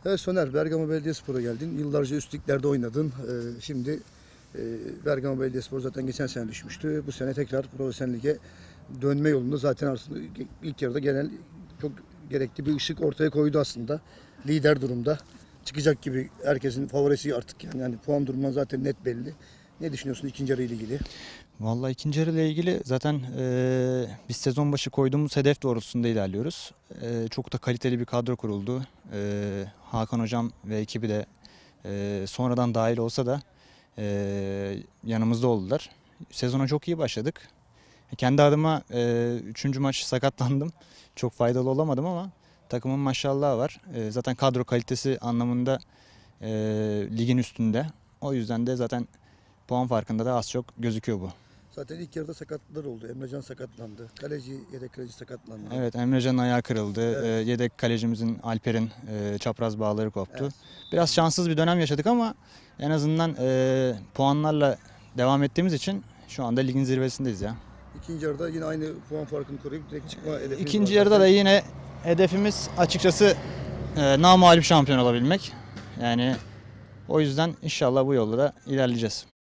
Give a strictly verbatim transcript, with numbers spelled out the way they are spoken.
Evet Soner, Bergama Belediyespor'a geldin. Yıllarca üst liglerde oynadın. Ee, şimdi e, Bergama Belediyespor zaten geçen sene düşmüştü. Bu sene tekrar profesyonel lige dönme yolunda zaten aslında ilk yarıda gelen çok gerekli bir ışık ortaya koydu aslında. Lider durumda. Çıkacak gibi herkesin favorisi artık yani. Yani puan durumundan zaten net belli. Ne düşünüyorsun ikinci yarı ile ilgili? Vallahi ikinci yarı ile ilgili zaten eee, biz sezon başı koyduğumuz hedef doğrultusunda ilerliyoruz. Eee, çok da kaliteli bir kadro kuruldu. Eee, Hakan Hocam ve ekibi de eee, sonradan dahil olsa da eee, yanımızda oldular. Sezona çok iyi başladık. Kendi adıma eee, üçüncü maç sakatlandım. Çok faydalı olamadım ama takımın maşallahı var. Eee, zaten kadro kalitesi anlamında eee, ligin üstünde. O yüzden de zaten puan farkında da az çok gözüküyor bu. Zaten ilk yarıda sakatlıklar oldu. Emrecan sakatlandı. Kaleci, yedek kaleci sakatlandı. Evet, Emrecan'ın ayağı kırıldı. Evet. Ee, yedek kalecimizin Alper'in e, çapraz bağları koptu. Evet. Biraz şanssız bir dönem yaşadık ama en azından e, puanlarla devam ettiğimiz için şu anda ligin zirvesindeyiz ya. İkinci yarıda yine aynı puan farkını koruyup direkt çıkma hedefimiz İkinci var yarıda zaten. da yine hedefimiz açıkçası e, namağlup şampiyon olabilmek. Yani o yüzden inşallah bu yolda da ilerleyeceğiz.